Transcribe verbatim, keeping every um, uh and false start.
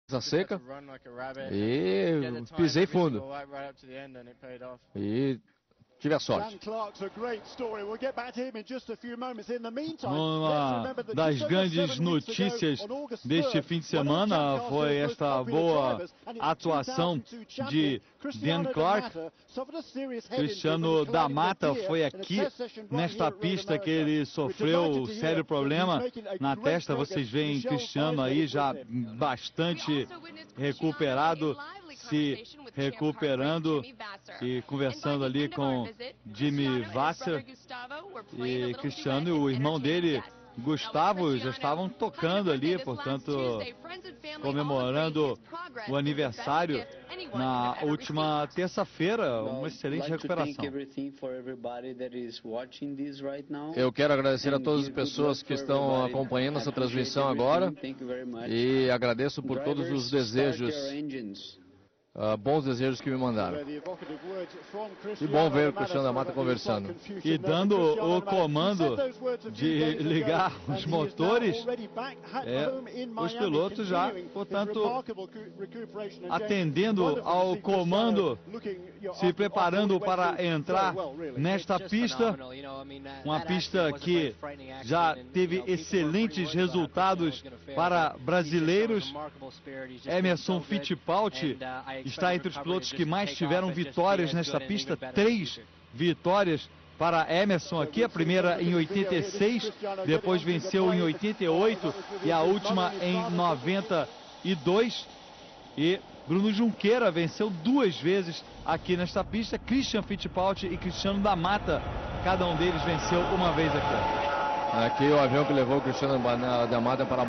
a seca e pisei fundo e tive a sorte. Uma das grandes notícias deste fim de semana foi esta boa atuação de Dan Clark. Cristiano da Mata foi aqui nesta pista que ele sofreu um sério problema na testa. Vocês veem Cristiano aí já bastante recuperado, se recuperando e conversando ali com Jimmy Vasser. E Cristiano e o irmão dele, Gustavo, já estavam tocando ali, portanto, comemorando o aniversário na última terça-feira. Uma excelente recuperação. Eu quero agradecer a todas as pessoas que estão acompanhando essa transmissão agora e agradeço por todos os desejos, uh, bons desejos que me mandaram. E bom ver o Cristiano da Mata conversando. E dando o comando de ligar os motores, é, os pilotos já, portanto, atendendo ao comando, se preparando para entrar nesta pista, uma pista que já teve excelentes resultados para brasileiros. Emerson Fittipaldi está entre os pilotos que mais tiveram vitórias nesta pista, três vitórias para Emerson aqui, a primeira em oitenta e seis, depois venceu em oitenta e oito e a última em noventa e dois. E Bruno Junqueira venceu duas vezes aqui nesta pista. Christian Fittipaldi e Cristiano da Mata, cada um deles venceu uma vez aqui. Aqui o avião que levou o Cristiano da Mata para